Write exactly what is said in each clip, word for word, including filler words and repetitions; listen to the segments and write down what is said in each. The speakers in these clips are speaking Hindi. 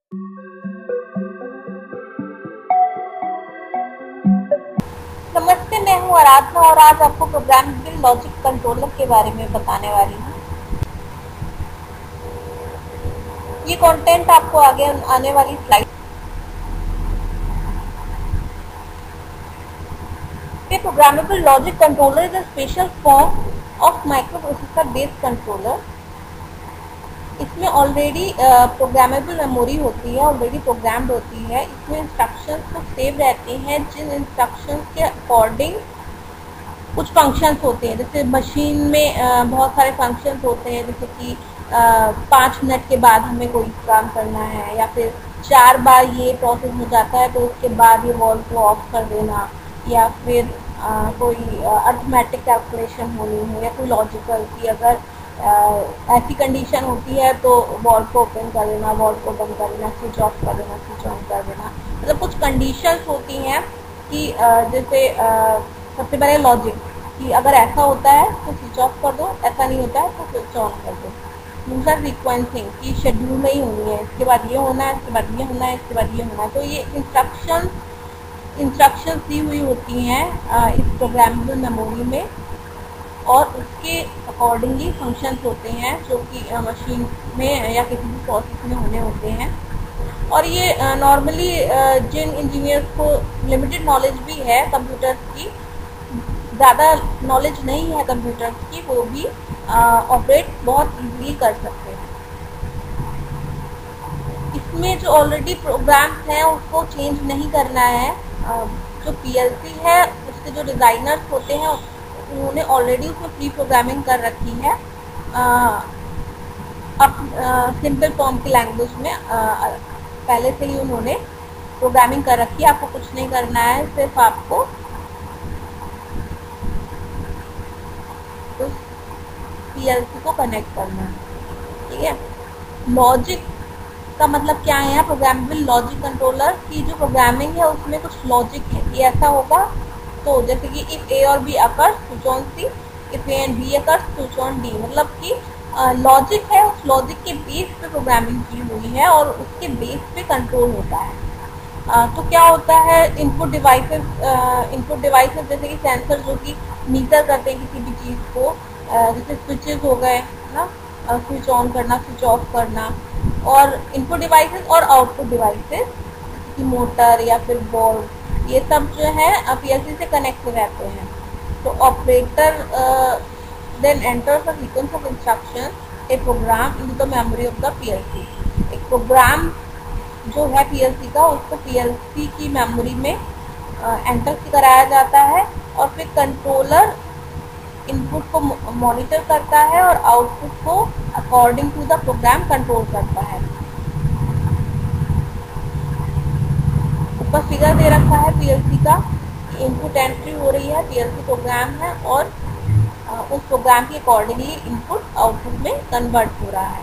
नमस्ते, मैं हूँ आराधना और आज आपको प्रोग्रामेबल लॉजिक कंट्रोलर के बारे में बताने वाली हूँ। ये कंटेंट आपको आगे आने वाली स्लाइड पे। Programmable logic controller is a special form of microprocessor based controller. इसमें ऑलरेडी प्रोग्रामेबल मेमोरी होती है, ऑलरेडी प्रोग्राम्ड होती है। इसमें इंस्ट्रक्शंस तो सेव रहती हैं, जिन इंस्ट्रक्शंस के अकॉर्डिंग कुछ फंक्शंस होते हैं। जैसे मशीन में आ, बहुत सारे फंक्शंस होते हैं, जैसे कि पाँच मिनट के बाद हमें कोई काम करना है, या फिर चार बार ये प्रोसेस हो जाता है तो उसके बाद ये वॉल्व को ऑफ कर देना, या फिर आ, कोई अर्थमेटिक कैलकुलेशन होनी है, या कोई लॉजिकल की अगर आ, ऐसी कंडीशन होती है तो वॉल्व को ओपन कर देना, वॉल्व को बंद कर देना, स्विच ऑफ कर देना, स्विच ऑन कर देना। मतलब कुछ कंडीशंस होती हैं कि आ, जैसे आ, सबसे पहले लॉजिक कि अगर ऐसा होता है तो स्विच ऑफ कर दो, ऐसा नहीं होता है तो स्विच ऑन कर दो। दूसरा सीक्वेंसिंग की शेड्यूल में ही होनी है, इसके बाद ये होना है, इसके बाद ये होना है, इसके बाद ये होना है। तो ये इंस्ट्रक्शन इंस्ट्रक्शंस दी हुई होती हैं इस प्रोग्रामेबल मेमोरी में, और उसके अकॉर्डिंगली फंक्शंस होते हैं जो कि मशीन में या किसी भी प्रोसेस में होने होते हैं। और ये नॉर्मली जिन इंजीनियर्स को लिमिटेड नॉलेज भी है कंप्यूटर्स की, ज़्यादा नॉलेज नहीं है कंप्यूटर्स की, वो भी ऑपरेट बहुत इजीली कर सकते हैं। इसमें जो ऑलरेडी प्रोग्राम्स हैं उसको चेंज नहीं करना है। आ, जो पीएलसी है उसके जो डिज़ाइनर्स होते हैं उन्होंने ऑलरेडी उसमें प्री प्रोग्रामिंग कर रखी है। आ, अब सिंपल फॉर्म की लैंग्वेज में आ, पहले से ही उन्होंने प्रोग्रामिंग कर रखी है। आपको कुछ नहीं करना है, सिर्फ आपको उस पीएलसी को कनेक्ट करना है, ठीक है। लॉजिक का मतलब क्या है? प्रोग्रामेबल लॉजिक कंट्रोलर की जो प्रोग्रामिंग है उसमें कुछ लॉजिक है कि ऐसा होगा तो, जैसे कि इफ ए और B occur switch on C, if A and B occur switch on D. मतलब कि लॉजिक है, उस लॉजिक के बेस पे प्रोग्रामिंग की हुई है और उसके बेस पे कंट्रोल होता है। आ, तो क्या होता है, इनपुट डिवाइसेस इनपुट डिवाइसेस जैसे कि सेंसर जो कि मीटर करते हैं किसी भी चीज़ को, जैसे स्विचेस हो गए ना, स्विच ऑन करना, स्विच ऑफ करना, और इनपुट डिवाइसेस और आउटपुट डिवाइसेस जैसे कि मोटर या फिर बॉल, ये सब जो है पीएलसी से कनेक्ट रहते हैं। तो operator then enters a sequence of instruction a program in the memory of the PLC. एक प्रोग्राम जो है पीएलसी का, उसको पीएलसी की मेमोरी में एंटर कराया जाता है, और फिर कंट्रोलर इनपुट को मॉनिटर करता है और आउटपुट को according to the program control करता है। ऊपर फिगर दे रखा है पीएलसी का, इनपुट एंट्री हो रही है, पीएलसी प्रोग्राम है, और उस प्रोग्राम के अकॉर्डिंगली इनपुट आउटपुट में कन्वर्ट हो रहा है।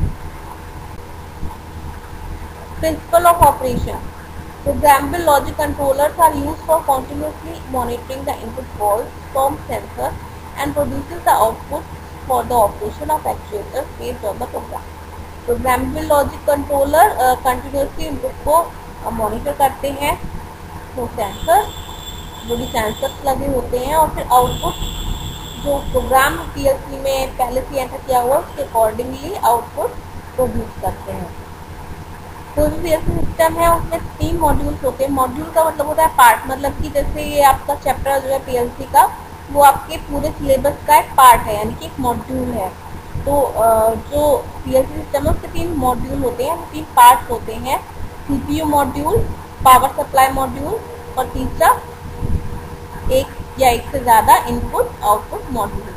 Principle of operation. Programmable logic controllers are used for continuously monitoring the input calls from sensor and producing the output for the operation of actuators based on the program. Programmable logic controller uh, continuously input को मॉनिटर uh, करते हैं, तो सेंसर जो भी सेंसर्स लगे होते हैं, और फिर आउटपुट जो प्रोग्राम पीएलसी में पहले से एंटर किया हुआ उसके अकॉर्डिंगली आउटपुट प्रोड्यूस करते हैं। कोई भी पीएलसी सिस्टम है उसमें तीन मॉड्यूल्स होते हैं। मॉड्यूल का मतलब होता है पार्ट, मतलब कि जैसे ये आपका चैप्टर जो है पीएलसी का, वो आपके पूरे सिलेबस का एक पार्ट है, यानी कि एक मॉड्यूल है। तो जो पीएलसी सिस्टम है उसके तीन मॉड्यूल होते हैं, तीन पार्ट्स होते हैं, CPU module, power supply module, और तीसरा एक या एक से ज़्यादा input output module.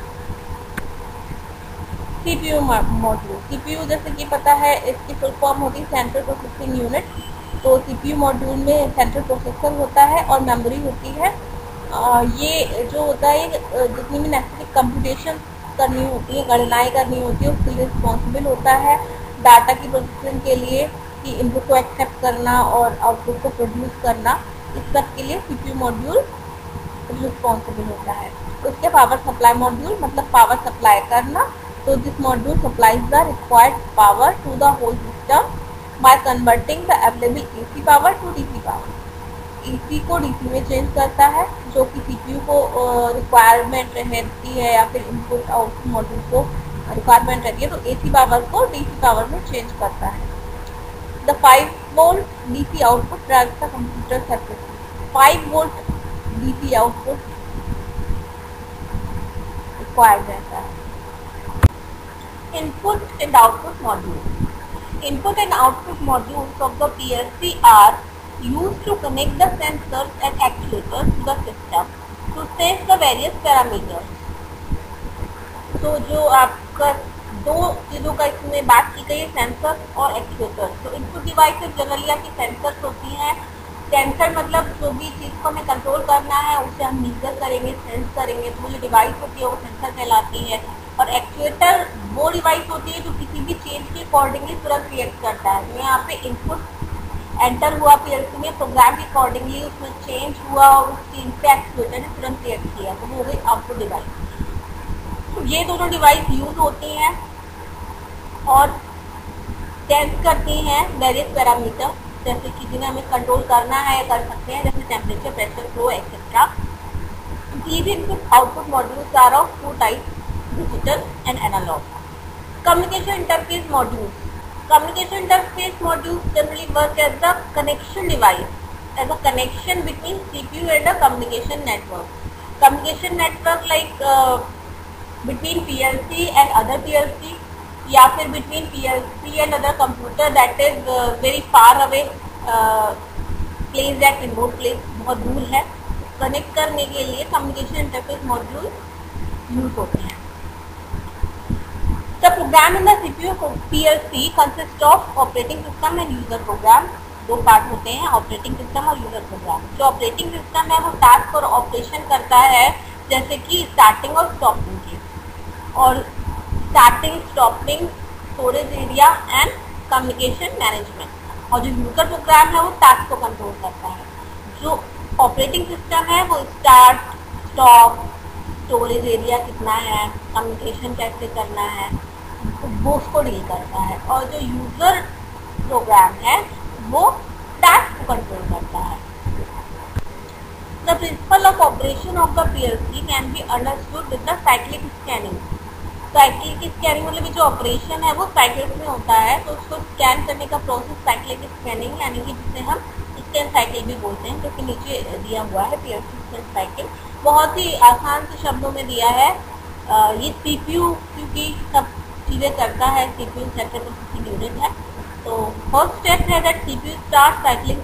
CPU module, CPU जैसे कि पता है इसकी फुल फॉर्म होती है सेंट्रल प्रोसेसिंग यूनिट। तो सीपीयू मॉड्यूल में सेंट्रल प्रोसेसर होता है और मेमोरी होती है। आ, ये जो होता है जितनी भी नेसेसरी कंप्यूटेशन करनी होती है, गणनाएँ करनी होती है, उसके लिए रिस्पॉन्सिबल होता है। डाटा की प्रोसेसिंग के लिए कि इनपुट को एक्सेप्ट करना और आउटपुट को प्रोड्यूस करना, इस सब के लिए सीपीयू मॉड्यूल रिस्पॉन्सिबल होता है। उसके पावर सप्लाई मॉड्यूल मतलब पावर सप्लाई करना, तो this module supplies the required power to the whole system by converting the available A C power to D C power. A C को D C में चेंज करता है, जो कि C P U को रिक्वायरमेंट रहती है या फिर इनपुट आउटपुट मॉड्यूल को रिक्वायरमेंट रहती है, तो A C पावर को D C पावर में चेंज करता है. The five volt D C output drives the computer circuit. five volt D C output required रहता है. Input and output modules. Input and output modules of the P L C are used to connect the sensors and actuators to the system to sense the various parameters. तो जो आपका दो चीज़ों का इसमें बात की गई है, सेंसर और एक्चुएटर. तो इनपुट डिवाइसेस जनरली आपकी सेंसर्स होती हैं. सेंसर मतलब जो भी चीज़ को हमें कंट्रोल करना है उसे हम मीजर करेंगे, सेंस करेंगे, तो वो जो डिवाइस होती है वो सेंसर कहलाती है. और एक्चुएटर वो डिवाइस होती है जो किसी भी चेंज के अकॉर्डिंगली तुरंत रिएक्ट करता है. तो यहाँ पे इनपुट एंटर हुआ पीएलसी में, प्रोग्राम के अकॉर्डिंगली उसमें चेंज हुआ और उस चेंज पे एक्चुएटर ने तुरंत रिएक्ट किया, तो वो हो गई आउटपुट डिवाइस. तो ये दोनों डिवाइस यूज होती हैं और सेंस करती हैं वेरियस पैरामीटर, जैसे कि जिन्हें हमें कंट्रोल करना है कर सकते हैं, जैसे temperature, pressure, flow etcetera. These input output modules are of two types, digital and analog. Communication interface modules. Communication interface modules generally work as the connection device, as a connection between C P U and a communication network. Communication network like uh, between P L C and other P L C, या फिर between P L C and other computer that is uh, very far away, uh, placed at remote place, बहुत दूर है. कनेक्ट करने के लिए कम्युनिकेशन इंटरफेस मॉड्यूल यूज होते हैं. The program in the CPU P L C consist of operating system and user program. दो पार्ट होते हैं, ऑपरेटिंग सिस्टम और यूजर प्रोग्राम. जो ऑपरेटिंग सिस्टम है वो टास्क और ऑपरेशन करता है, जैसे कि स्टार्टिंग और स्टॉपिंग की, और starting, stopping, storage area and communication management. और जो यूजर प्रोग्राम है वो टास्क को कंट्रोल करता है. जो ऑपरेटिंग सिस्टम है वो स्टार्ट, स्टॉप, स्टोरेज एरिया कितना है, कम्युनिकेशन कैसे करना है, वो उसको डील करता है. और जो यूजर प्रोग्राम है वो टास्क को कंट्रोल करता है. The principle of operation of the P L C can be understood with the cyclic scanning. Cyclic scanning मतलब जो ऑपरेशन है वो साइकिल्स में होता है, तो उसको स्कैन करने का प्रोसेस साइक्लिक स्कैनिंग, यानी कि जिसे हम स्कैन साइकिल भी बोलते हैं, जो कि नीचे दिया हुआ है P L C scan cycle. बहुत ही आसान से शब्दों में दिया है. आ, ये सीपीयू क्योंकि सब चीज़ें करता है, सीपीयू सेंट्रल प्रोसेसिंग यूनिट है. तो फर्स्ट स्टेप है that CPU start cycling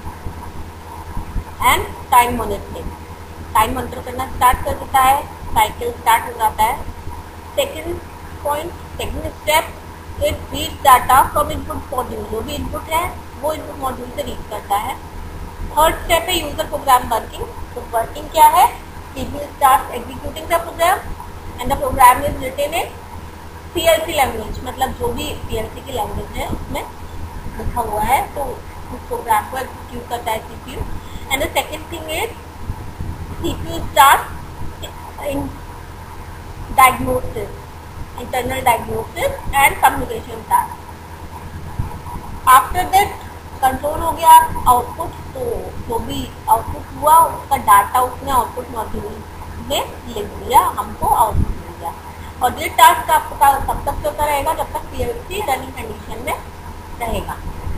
and time monitoring. Time monitor करना स्टार्ट कर देता है, साइकिल स्टार्ट हो जाता है. Second point, second step, it read data from input module. जो भी इनपुट है वो इनपुट मॉड्यूल से रीड करता है. थर्ड स्टेप है यूजर प्रोग्राम वर्किंग. तो वर्किंग क्या है? CPU start executing the program and the program is written in P L C language, मतलब जो भी P L C की लैंग्वेज है उसमें लिखा हुआ है, तो उस प्रोग्राम को एग्जीक्यूट करता है CPU. And the second thing is CPU start in diagnosis, internal diagnosis and communication task. After that control हो गया आउटपुट, तो जो भी आउटपुट हुआ उसका डाटा उसने आउटपुट मॉड्यूल में लिख दिया, हमको आउटपुट मिल गया. और ये टास्क आपका तब तक चलता रहेगा जब तक P L C running condition में रहेगा.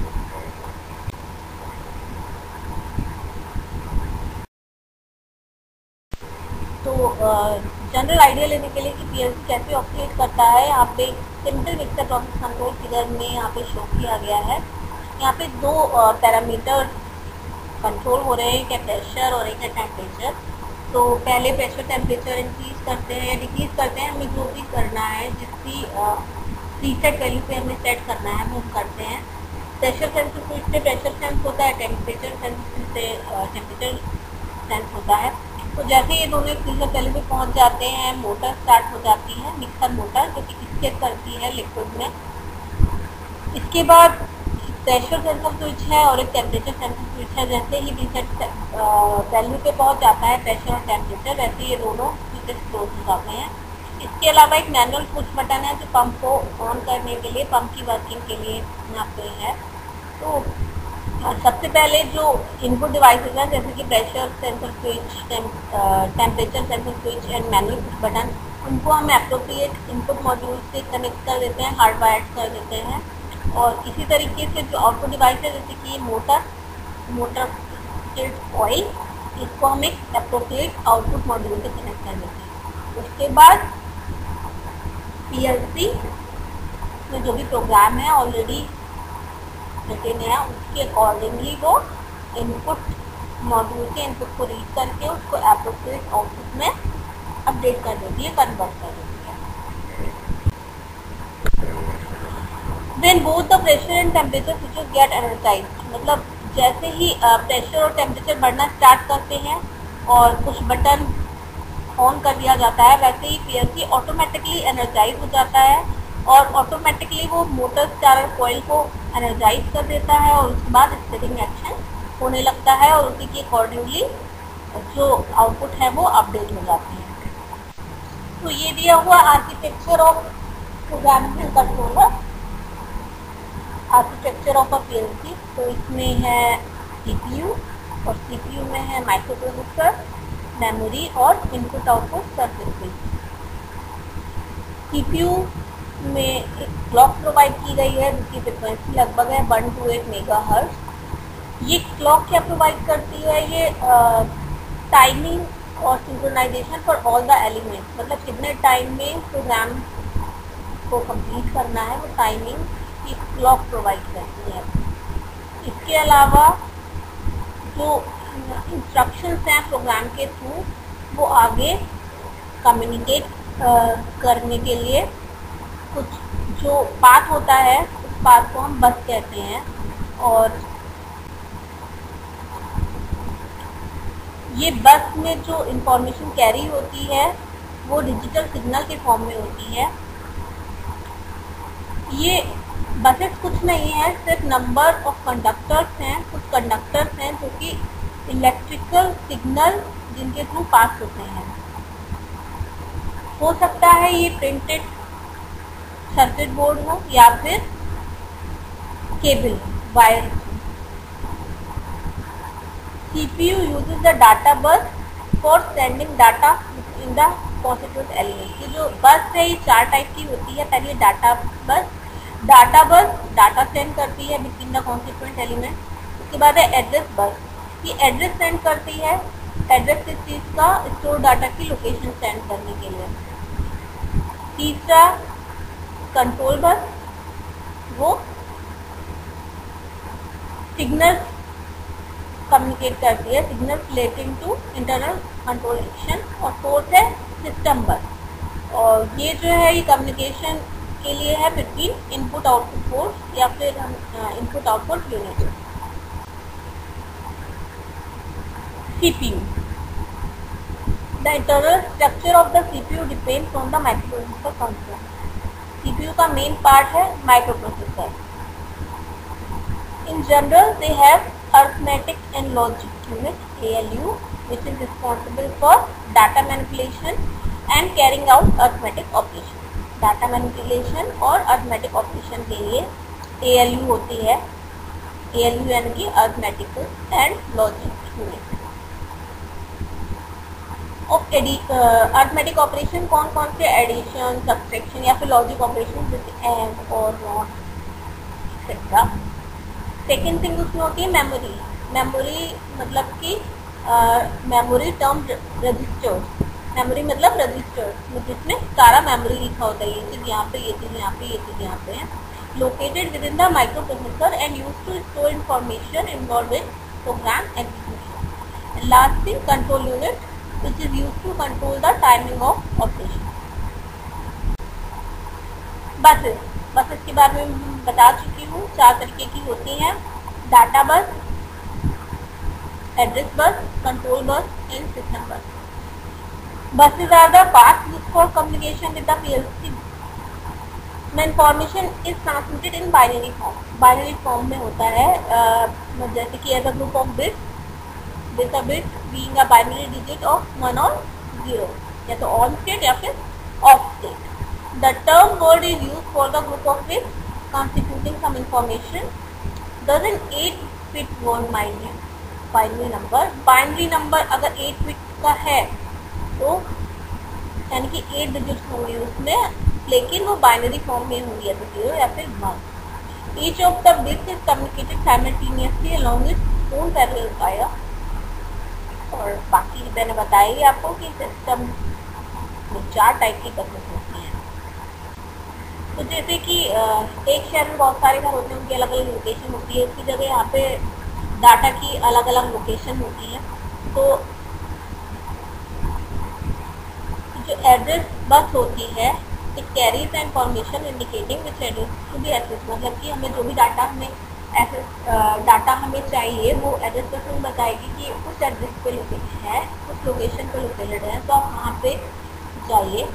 तो जनरल आइडिया लेने के लिए कि P L C कैसे ऑपरेट करता है, यहाँ पे simple mixer process control figure में यहाँ पे शो किया गया है. यहाँ पे दो पैरामीटर कंट्रोल हो रहे हैं, एक है प्रेशर और एक है टेम्परेचर. तो पहले प्रेशर टेम्परेचर इंक्रीज करते हैं या डिक्रीज करते हैं, हमें जो भी करना है, जिसकी प्रीसेट वैल्यू पे हमें सेट करना है वो करते हैं. प्रेशर सेंसर स्विच से प्रेशर सेंस होता है, टेम्परेचर सेंसर से टेम्परेचर सेंस होता है. तो जैसे ये दोनों प्रीसेट वैल्यू पे पहुँच जाते हैं, मोटर स्टार्ट हो जाती है, मिक्सर मोटर, जो कि स्केप करती है लिक्विड में. इसके बाद प्रेशर सेंसर स्विच है और एक टेम्परेचर सेंसर स्विच है. जैसे ही प्रीसेट वैल्यू पे पहुंच जाता है प्रेशर और टेम्परेचर, वैसे ये दोनों स्विचेस क्लोज हो जाते हैं. इसके अलावा एक मैनुअल पुश बटन है जो पंप को ऑन करने के लिए, पंप की वर्किंग के लिए यहाँ पे है. सबसे पहले जो इनपुट डिवाइसेस हैं जैसे कि pressure sensor switch, temperature sensor switch and manual button, उनको हम एप्रोप्रिएट इनपुट मॉड्यूल से कनेक्ट कर देते हैं, हार्ड वायर्ड कर देते हैं। और इसी तरीके से जो आउटपुट डिवाइस है जैसे कि मोटर मोटर ऑयल, इसको हम एक एप्रोप्रिएट आउटपुट मॉड्यूल से कनेक्ट कर देते हैं। उसके बाद पीएलसी में जो भी प्रोग्राम है ऑलरेडी रिटेन है उसके अकॉर्डिंगली वो इनपुट मॉड्यूल के इनपुट को रीड करके उसको एप्रोप्रिएट आउटपुट में अपडेट कर देती है, कन्वर्ट कर देती है। Then both the pressure and temperature switches get energized, मतलब जैसे ही प्रेशर और टेम्परेचर बढ़ना स्टार्ट करते हैं और कुछ बटन ऑन कर दिया जाता है, वैसे ही पीएलसी ऑटोमेटिकली एनर्जाइज हो जाता है और ऑटोमेटिकली वो मोटर स्टार्टर कॉइल को एनर्जाइज कर देता है और उसके बाद स्टेटिंग एक्शन होने लगता है और उसी के अकॉर्डिंगली जो आउटपुट है वो अपडेट हो जाती है। तो ये दिया हुआ architecture of programmable controller, architecture of a PLC. तो इसमें है सीपीयू और सीपीयू में है माइक्रो प्रोसेसर, मेमोरी और इनपुट आउटपुट सर्किटरी। सीपीयू में एक क्लॉक प्रोवाइड की गई है जिसकी फ्रिक्वेंसी लगभग है वन टू एट मेगाहर्ट्ज। ये क्लॉक क्या प्रोवाइड करती है, ये टाइमिंग और synchronization for all the elements, मतलब कितने टाइम में प्रोग्राम को कंप्लीट करना है वो टाइमिंग की क्लॉक प्रोवाइड करती है। इसके अलावा जो इंस्ट्रक्शंस हैं प्रोग्राम के थ्रू वो आगे कम्युनिकेट करने के लिए कुछ जो पाथ होता है उस पाथ को हम बस कहते हैं। और ये बस में जो इंफॉर्मेशन कैरी होती है वो डिजिटल सिग्नल के फॉर्म में होती है। ये बसेस कुछ नहीं है, सिर्फ नंबर ऑफ कंडक्टर्स हैं, कुछ कंडक्टर्स हैं जो कि इलेक्ट्रिकल सिग्नल जिनके थ्रू पास होते हैं। हो सकता है ये प्रिंटेड सर्किट बोर्ड हो या फिर cable wire. CPU uses the data bus for sending data in the constituent element. ये जो बस है ये चार टाइप की होती है। पहले डाटा बस, डाटा बस डाटा सेंड करती है बिटवीन द कॉन्स्टिट्यूएंट एलिमेंट। उसके बाद है एड्रेस बस, ये एड्रेस सेंड करती है, एड्रेस किस चीज़ का, स्टोर डाटा की लोकेशन सेंड करने के लिए। तीसरा कंट्रोल बस, वो सिग्नल कम्युनिकेट करती है, signal relating to internal control action. और फोर्थ है सिस्टम बस, और ये जो है ये कम्युनिकेशन के लिए है बिटवीन इनपुट आउटपुट पोर्ट्स या फिर हम input output unit. CPU, the internal structure of the CPU depends from the microprocessor control. CPU का मेन पार्ट है microprocessor. In general they have arithmetic and logic unit A L U which is responsible for data manipulation and carrying out arithmetic operation. Data manipulation और अरिथमेटिक ऑपरेशन के लिए ए एल यू होती है। ए एल यू यानी कि arithmetic and logic unit. Of arithmetic operation कौन कौन से, एडिशन, सब्ट्रैक्शन या फिर लॉजिक ऑपरेशन जैसे एंड और नॉट एक्सेट्रा। सेकेंड थिंग उसमें होती है मेमोरी। मेमोरी मतलब कि मेमोरी टर्म रजिस्टर्स, मेमोरी मतलब रजिस्टर्स जिसमें सारा मेमोरी लिखा होता है, ये चीज़ यहाँ पे, ये चीज़ यहाँ पे, ये चीज़ यहाँ पे है। Located within the micro processor and use to store information involve in program execution. Last thing control unit which is used to control the timing of operation. Buses, buses के बारे में बता चुकी हूँ, चार तरीके की होती हैं, डाटा बस, address bus, control bus and system bus. Buses are the paths used for communication with the P L C. The information is transmitted in binary form. Binary form में होता है, uh, जैसे कि as a group of bits, with a bit being a binary digit of one or zero, या तो on state या फिर off state. The term word is used for the group of bits constituting some information Does an eight bit word binary binary number binary number अगर एट बिट का है तो यानी कि एट डिजिट्स होंगे उसमें, लेकिन वो बाइनरी फॉर्म में होंगी या तो जीरो या फिर one. Each of the bits is communicated simultaneously along its own parallel wire. और बाकी मैंने बताया ही आपको कि सिस्टम में चार टाइप की कस्में होती हैं. तो जैसे कि एक शहर में बहुत सारे घर होते हैं, उनकी अलग अलग लोकेशन होती है. उसकी जगह यहाँ पे डाटा की अलग अलग लोकेशन होती है. तो जो एड्रेस बस होती है it carries information indicating which address to be access. मतलब कि हमें जो भी डाटा हमें एक्सेस डाटा हमें चाहिए वो एड्रेस बस हमें बताएगी कि उस एड्रेस पे लोकेशन है, उस लोकेशन पे लोकेटेड है, तो आप वहाँ पे जाइए.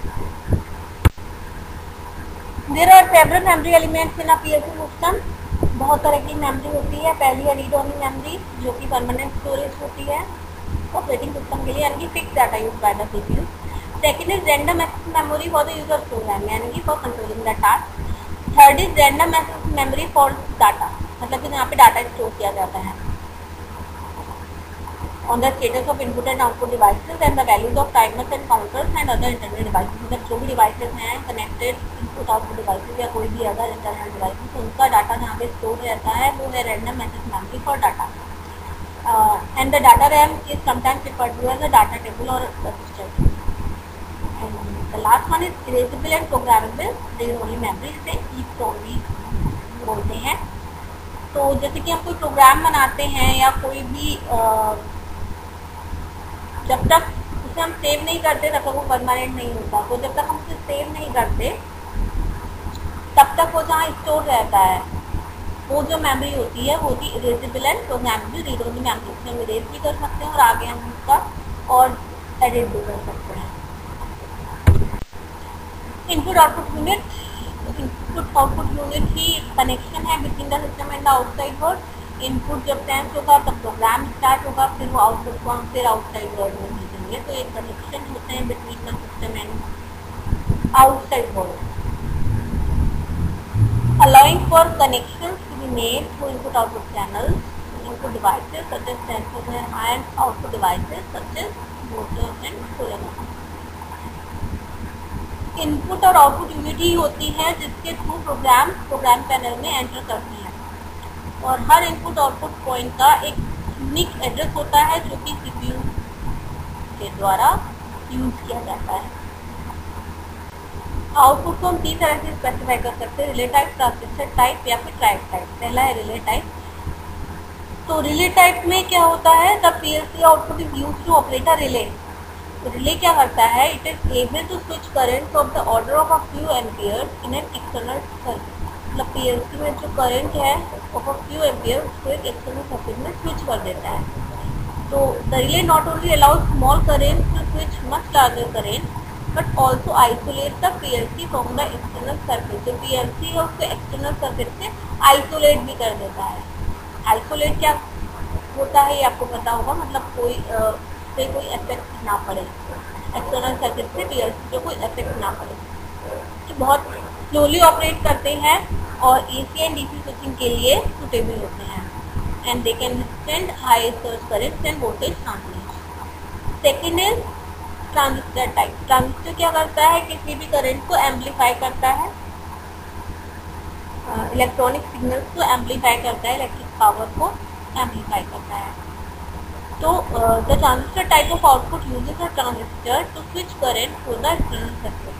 There are several memory elements in a PLC system. बहुत तरह की मेमोरी होती है. पहली है रीड ओनली मेमोरी जो कि परमानेंट स्टोरेज होती है ऑपरेटिंग सिस्टम के लिए, यानी कि fix data use by the CPU. Second is random access memory for the user program, यानी कि for controlling the task. Third is random access memory for data, मतलब कि यहाँ पे डाटा स्टोर किया जाता है on the status of input and output devices and the values of timers and counters and other internal devices. मतलब जो भी devices हैं connected input output devices या कोई भी अदर internal devices, उनका डाटा जहाँ पे स्टोर रहता है वो है random access memory for data. uh, and the data RAM is sometimes referred to as a data table or register. and the last one is erasable and programmable read only memory, से EEPROM भी बोलते हैं. तो जैसे कि हम कोई प्रोग्राम बनाते हैं या कोई भी uh, जब तक उसे हम सेव नहीं करते तब तक वो परमानेंट नहीं होता. तो जब तक हम उसे सेव नहीं करते तब तक वो जहाँ स्टोर रहता है वो जो मेमोरी होती है वो होती है erasable and programmable read only memory. उसमें हम इरेज भी कर सकते हैं और आगे हम उसका और एडिट भी कर सकते हैं. Input output unit, input output unit ही कनेक्शन है between the system and the outside world. Input जब सेंस होगा तब प्रोग्राम स्टार्ट होगा, फिर वो आउटपुट को हम फिर आउटसाइड वर्ल्ड में भेजेंगे. तो एक कनेक्शन होते हैं between the system and outside world. Allowing for connections to be made through input output channels, input devices such as sensors and output devices such as motors and solenoids. Input और आउटपुट यूनिट ही होती है जिसके थ्रू प्रोग्राम प्रोग्राम पैनल में एंटर करती है. और हर इनपुट आउटपुट पॉइंट का एक यूनिक एड्रेस होता है जो कि सीपीयू के द्वारा यूज किया जाता है. आउटपुट को हम तीन तरह से स्पेसिफाई कर सकते हैं, रिले टाइप, ट्रांजिस्टर टाइप या फिर ट्राइब टाइप. पहला है रिले टाइप. तो रिले टाइप में क्या होता है, the PLC output is use to operate a relay. तो रिले क्या करता है, it is able to switch current of the order of a few amperes in an external circuit. मतलब पीएलसी में जो करंट है ऑफ अ फ्यू एम्पियर उसको एक एक्सटर्नल सर्किट में स्विच कर देता है. तो the relay not only allows small current to switch much larger current but also isolate the PLC from the external circuit. जो पीएलसी है उसको एक्सटर्नल सर्किट से आइसोलेट भी कर देता है. आइसोलेट क्या होता है ये आपको पता होगा, मतलब कोई uh, पे कोई इफेक्ट ना पड़े, एक्सटर्नल सर्किट से पीएलसी पे कोई इफेक्ट ना पड़े. तो बहुत स्लोली ऑपरेट करते हैं और एसी एंड डीसी स्विचिंग के लिए सुटेबल होते हैं. And they can withstand high surge currents and voltage translation. Second is transistor type. Transistor क्या करता है, किसी भी करंट को एम्पलीफाई करता है, इलेक्ट्रॉनिक सिग्नल्स को एम्पलीफाई करता है, इलेक्ट्रिक पावर को एम्पलीफाई करता है. तो the transistor type of output uses a transistor to switch current for the external circuit.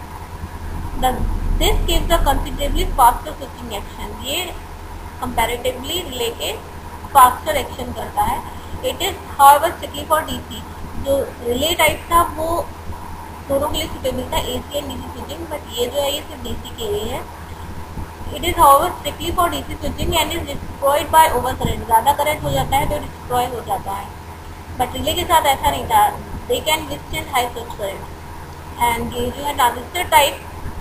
This gives a considerably faster switching action. ये कंपैरेटिवली रिले के फास्टर एक्शन करता है. It is however strictly for DC. जो रिले टाइप था वो दोनों के लिए सुटेबल था, AC and DC switching, but ये जो है ये सिर्फ डीसी के लिए है. It is however strictly for DC switching and is destroyed by over current. ज़्यादा करंट हो जाता है तो डिस्ट्रॉय हो जाता है, बट रिले के साथ ऐसा नहीं था. They can withstand high surge current. And ये जो है transistor type,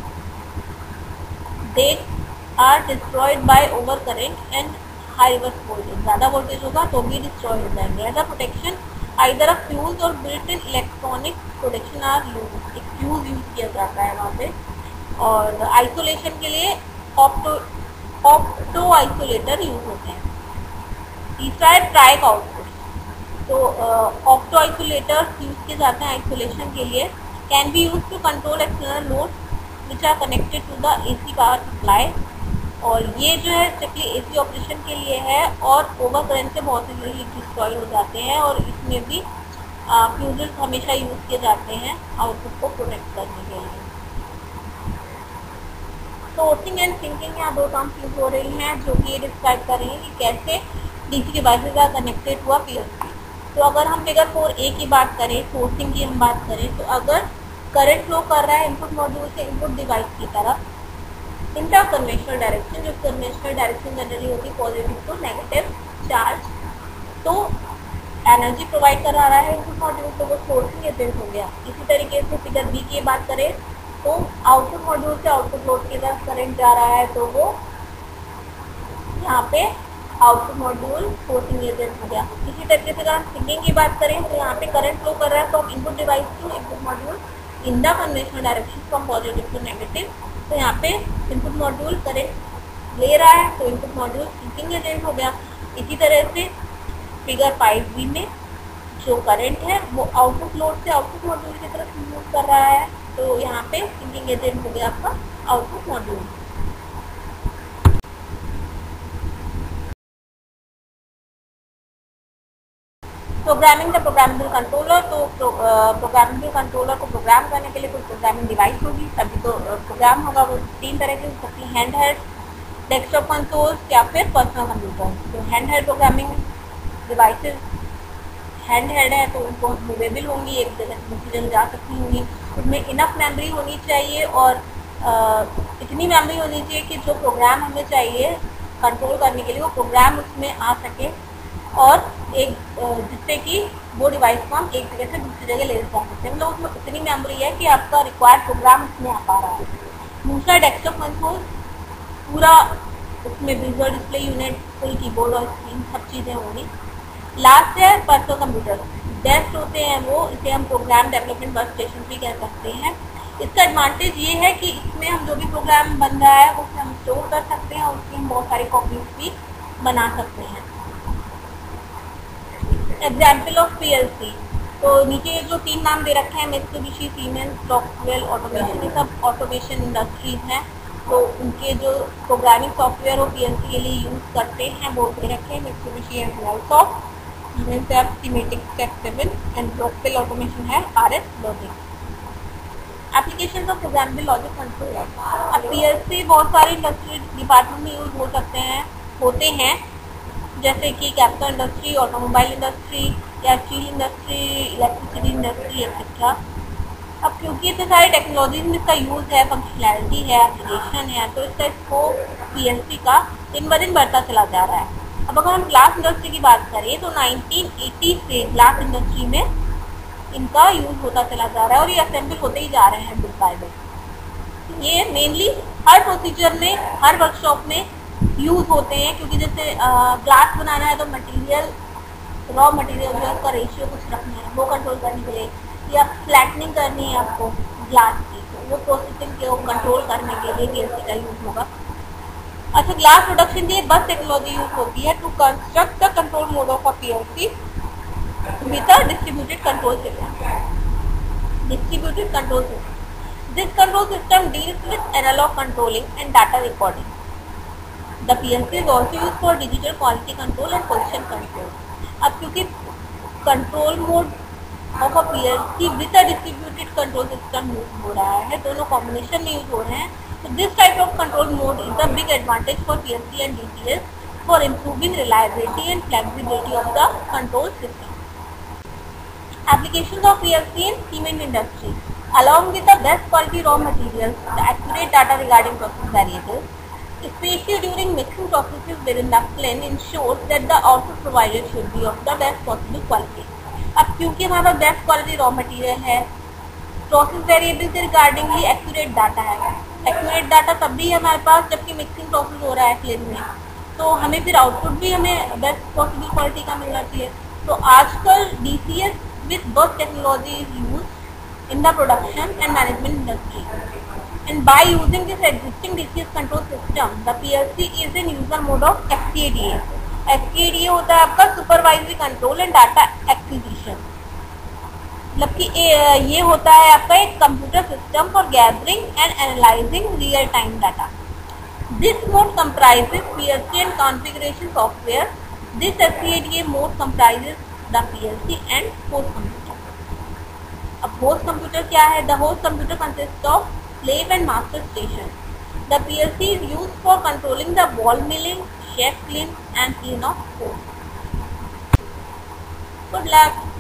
they are destroyed by over current and high reverse voltage. ज़्यादा वोल्टेज होगा तो भी डिस्ट्रॉय हो जाएंगे. As a protection either a fuse और built in electronic protection are use. एक फ्यूज यूज किया जाता है वहाँ पे. और आइसोलेशन के लिए ऑप्टो ऑप्टो आइसोलेटर यूज होते हैं। तीसरा है ट्राइक आउटपुट। तो ऑप्टो आइसोलेटर्स यूज किए जाते हैं आइसोलेशन के लिए। Can be use to control external load which are connected to the AC power supply. और ये जो है स्ट्रिक्टली एसी ऑपरेशन के लिए है और ओवर करंट से बहुत से यूनिट डिस्ट्रॉय हो जाते हैं। और इसमें भी फ्यूजल्स हमेशा यूज किए जाते हैं आउटपुट को प्रोटेक्ट करने के लिए। सोर्सिंग एंड सिंकिंग यहाँ दो टर्म्स यूज हो रही हैं जो कि ये डिस्क्राइब कर रही हैं कि कैसे डीसी डिवाइसेज आर कनेक्टेड हुआ पीएलसी। तो अगर हम फिगर फोर ए की बात करें, सोर्सिंग की हम बात करें, तो अगर करंट फ्लो कर रहा है इनपुट मॉड्यूल से इनपुट डिवाइस की तरफ इन द कन्वेंशनल डायरेक्शन, जो कन्वेंशनल डायरेक्शन जनरली होती है पॉजिटिव टू नेगेटिव चार्ज, तो एनर्जी प्रोवाइड करा रहा है इनपुट मॉड्यूल, तो वो सोर्सिंग एजेंट हो गया। इसी तरीके से फिगर बी की बात करें तो आउटपुट मॉड्यूल से आउटपुट लोड की तरफ करंट जा रहा है, तो वो यहाँ पे आउटपुट मॉड्यूल सोर्सिंग एजेंट हो गया। इसी तरीके से अगर हम सिंकिंग की बात करें तो यहाँ पे करंट फ्लो कर रहा है from input device to input module in the conventional direction from positive to negative. तो यहाँ पे इनपुट मॉड्यूल करंट ले रहा है तो इनपुट मॉड्यूल सिंकिंग एजेंट हो गया। इसी तरह से फिगर फाइव बी में जो करंट है वो आउटपुट लोड से आउटपुट मॉड्यूल की तरफ मूव कर रहा है, तो यहाँ पे सिंकिंग एजेंट हो गया आपका output module. Programming the programmable controller. तो प्रोग्रामेबल कंट्रोलर को प्रोग्राम करने के लिए कोई प्रोग्रामिंग डिवाइस होगी, तभी तो प्रोग्राम होगा। वो तीन तरह की हो सकती है, हैंड हेल्ड, डेस्कटॉप कंसोल्स या फिर पर्सनल कंप्यूटर। तो hand held programming devices hand held है तो उनको मूवेबल होंगी, एक जगह से दूसरी जगह जा सकती होंगी। उसमें इनफ मेमोरी होनी चाहिए और आ, इतनी मेमोरी होनी चाहिए कि जो प्रोग्राम हमें चाहिए कंट्रोल करने के लिए वो प्रोग्राम उसमें आ सके और एक जिससे कि वो डिवाइस को हम एक जगह से दूसरी जगह ले जा सकते हैं। मतलब उसमें उतनी मेमोरी है कि आपका रिक्वायर्ड प्रोग्राम उसमें आ पा रहा है। दूसरा डेस्कटॉप कंसोल, पूरा उसमें visual display unit, full keyboard और स्क्रीन, सब चीज़ें होंगी। लास्ट है पर्सनल कंप्यूटर। बेस्ट होते हैं वो, इसे हम प्रोग्राम डेवलपमेंट वर्क स्टेशन भी कह सकते हैं। इसका एडवांटेज ये है कि इसमें हम जो भी प्रोग्राम बन रहा है उसे हम स्टोर कर सकते हैं और उसकी हम बहुत सारी कॉपीज भी बना सकते हैं। एग्जाम्पल ऑफ पीएलसी, तो नीचे जो तीन नाम दे रखे हैं मित्सुबिशी, सीमेंस, रॉकवेल ऑटोमेशन, ये सब ऑटोमेशन इंडस्ट्रीज हैं। तो उनके जो प्रोग्रामिंग सॉफ्टवेयर वो पीएलसी के लिए यूज़ करते हैं वो दे रखे हैं। मित्सुबिशी है माइक्रोसॉफ्ट, सीमेंस है Simatic seven and Rockwell Automation है RS logic. Application of programmable logic control है। अब पीएलसी बहुत सारे इंडस्ट्री डिपार्टमेंट में यूज हो सकते हैं होते हैं जैसे कि कैपिटल इंडस्ट्री, ऑटोमोबाइल इंडस्ट्री या steel industry, electricity industry etcetera. अब क्योंकि इतने सारे टेक्नोलॉजीज में इसका यूज़ है, फंक्शनैलिटी है, एप्लीकेशन है, तो इसका स्कोप पीएलसी का दिन ब दिन बढ़ता चला जा रहा है। अब अगर हम ग्लास इंडस्ट्री की बात करें तो नाइनटीन एटी से ग्लास इंडस्ट्री में इनका यूज़ होता चला जा रहा है और ये असेंबल होते ही जा रहे हैं बिट बाय बिट। ये मेनली हर प्रोसीजर में, हर वर्कशॉप में यूज़ होते हैं, क्योंकि जैसे ग्लास बनाना है तो मटेरियल, रॉ मटेरियल जो है उसका रेशियो कुछ रखना है, वो कंट्रोल करने के लिए, या फ्लैटनिंग करनी है आपको ग्लास की, तो वो प्रोसेसिंग को कंट्रोल करने के लिए पीएलसी का यूज़ होगा। अच्छा, ग्लास प्रोडक्शन के लिए बस टेक्नोलॉजी यूज होती है to construct the control mode of a PLC with a distributed control system. Distributed control system. This control system deals with analog controlling and data recording. The P L C is also used for digital quality control and position control. अब क्योंकि control mode of a P L C with a distributed control system use हो रहा है, दोनों कॉम्बिनेशन में यूज हो रहे हैं, so this type of control mode is a big advantage for P L C and D C S for improving reliability and flexibility of the control system. Applications of P L C in cement industry. Along with the best quality raw materials, the accurate data regarding process variables, especially during mixing processes within the plant, ensures that the output provided should be of the best possible quality. अब क्योंकि हमारे पास बेस्ट क्वालिटी रॉ मटेरियल है, प्रोसेस वेरिएबल से रिगार्डिंगली एक्यूरेट डाटा है। एक्यूरेट डाटा तब भी हमारे पास जबकि मिक्सिंग प्रोसेस हो रहा है क्लेन में, तो हमें फिर आउटपुट भी हमें बेस्ट पॉसिबल क्वालिटी का मिलना चाहिए। तो आजकल D C S with both technology is used in the production and management industry. and by using this existing D C S control system, the P L C is in user mode of S C A D A. S C A D A होता है आपका supervisory control and data acquisition, मतलब कि ये होता है आपका एक computer system for gathering and analysing real time data. This mode comprises P L C and configuration software. This S C A D A mode comprises the P L C and host computer. अब host computer क्या है? The host computer consists of slave and master station. The P L C is used for controlling the ball milling, chef clean and clean of host. Good luck.